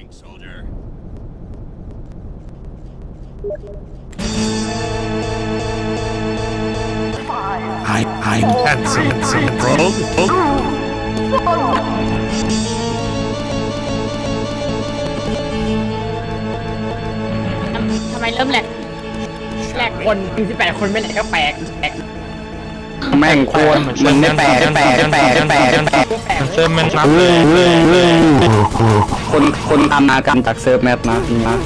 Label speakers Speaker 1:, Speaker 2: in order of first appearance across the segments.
Speaker 1: I'm handsome, bro.
Speaker 2: ทำไมเริ่มแหลกคนมี18 คนไม่แหลกก็แปลก
Speaker 3: แม่งโคตรมันไม่แปลก
Speaker 1: เซิร์ฟมันนับ
Speaker 3: คนตามมากันจากเซิร์ฟแมปนะ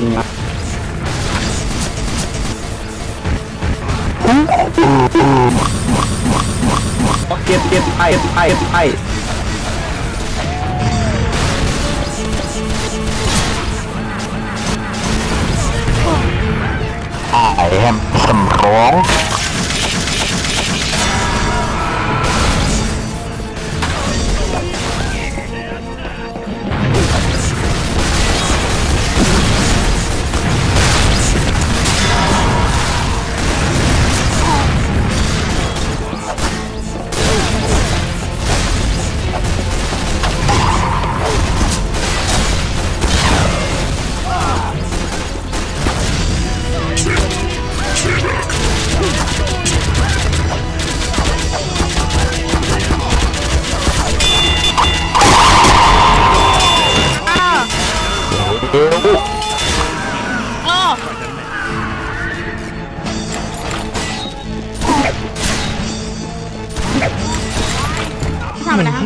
Speaker 3: เก็บไพ่แฮมสำรอง
Speaker 2: ทำอะไรฮะ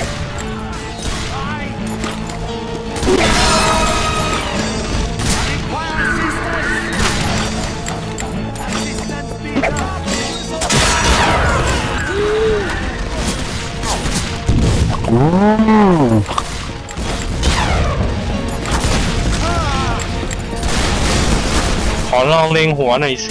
Speaker 1: ขอลองเล็งหัวหน่อยสิ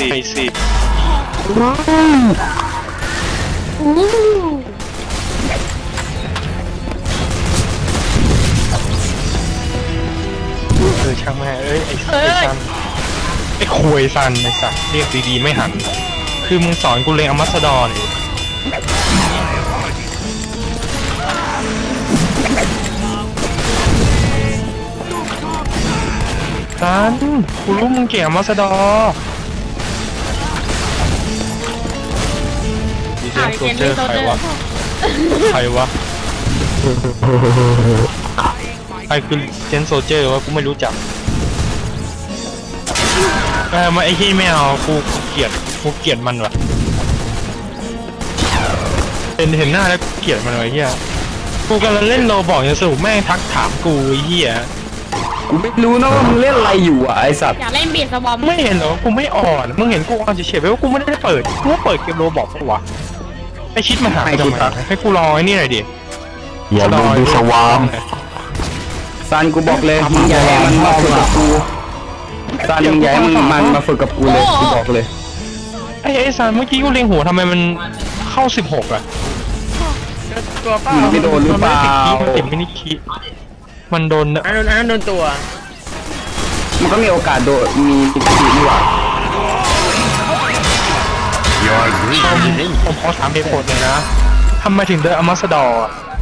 Speaker 1: ช่างแม่ไอ้ซันไอ้ควยซันไอ้สัตว์เรียกดีๆไม่หันคือมึงสอนกูเล็งอมัสดอร์นี่ซันกูรู้มึงเก่งอมัสดอร์ดีเจโซเจอร์ใครวะใครคือเจนโซเจอร์วะกูไม่รู้จักมาไอ้ที่ไม่เอากูเกลียดมันวะเห็นหน้าแล้วเกลียดมันไอ้เหี้ยกูกำลังเล่นโลบอกอย่างสูงแม่งทักถามกูไอ้เหี้ย
Speaker 3: กูไม่รู้นะว่ามึงเล่นอะไรอยู่อ่ะไอ้สัตว์
Speaker 2: อยากเล่นบีดสวอม
Speaker 1: ไม่เห็นเหรอกูไม่อ่อนมึงเห็นกูอ่อนเฉยๆไปว่ากูไม่ได้เปิดกูเปิดเกมโลบอกปะวะไอชิดมาหาทำไมให้กูรอไอ้นี่หน่อยดิ
Speaker 3: อย่าดูสวามซันกูบอกเลยมึงอย่าให้มันมาฝึกกับกูซันมึงอย่าให้มันมาฝึกกับกูเลยกูบอกเลย
Speaker 1: ไอ้ซันเมื่อกี้กูเล็งหัวทำไมมันเข้า16อ่ะ
Speaker 3: ตัวเปล่าไม่โดนหรือเปล่า
Speaker 1: มันติดมินิคีมันโดน
Speaker 2: อันนั้นโดนตัว
Speaker 3: มันก็มีโอกาสโดนมีติดนี่หว่า
Speaker 1: ผมขอถามเหตุผลเลยนะทำไมถึงเดินอมัสดอร์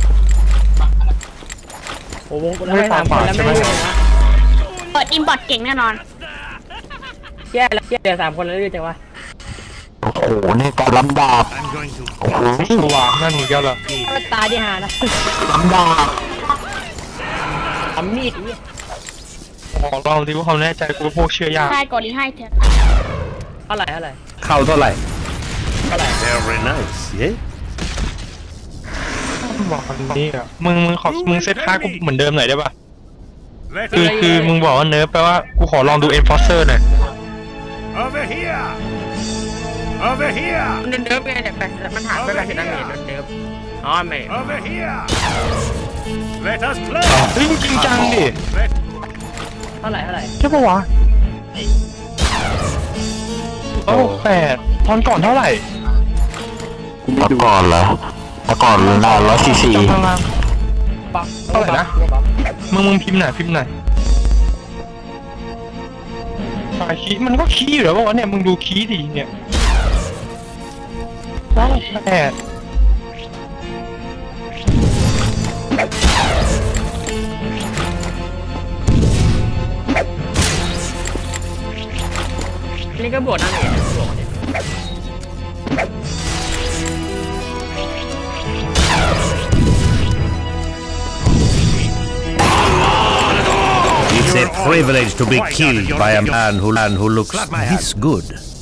Speaker 2: โอ้โหไม่ถามคนแล้วไม่รู้เปิดอิมพอร์ตเก่งแน่นอนแย่แล้วเดี๋ยว3 คนแล้วจังวะ
Speaker 3: โอ้โหนี่การลำดาบ
Speaker 1: โอ้โหสว่างนั่นนี่ก็ละ
Speaker 2: ตาที่หานะ
Speaker 3: ลำดาบ
Speaker 2: ทำมีด
Speaker 1: ขอลองดิว่าเขาแน่ใจกูพวกเชื่อยาก
Speaker 2: ใช่ก่อนนี้ให้เถอะเท่าไหร่
Speaker 3: เข้าเท่าไหร่
Speaker 1: very nice เย้บอกคนนี้อ่ะมึงเซตค่ากูเหมือนเดิมหน่อยได้ป่ะคือมึงบอกว่าเนิร์ฟแปลว่ากูขอลองดู Enforcer หน่อย
Speaker 4: Over here
Speaker 2: มันเนิร์ฟไงเนี่ยมันหายไปแบบนั้นเองเนิร์ฟอ๋อไม่
Speaker 4: Over here Let us play
Speaker 1: จริงจังดิ
Speaker 2: เท่าไหร่
Speaker 1: ใช่ปะวะ8ตอนก่อนเท่าไหร่
Speaker 3: ตอนก่อนเหรอตอนก่อนนาน144
Speaker 1: เท่าไหร่นะมึงพิมพ์หน่อยคีย์มันก็คีย์อยู่แล้ววะเนี่ยมึงดูคีย์ดิเนี่ย8
Speaker 2: นี่ก็บวกนั่นเองบวกเนี่ย
Speaker 5: It's a privilege to be killed by a man who looks this good.